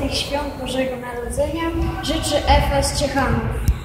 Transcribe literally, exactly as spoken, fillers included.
wesołych świąt Bożego Narodzenia życzy Efa z Ciechanów.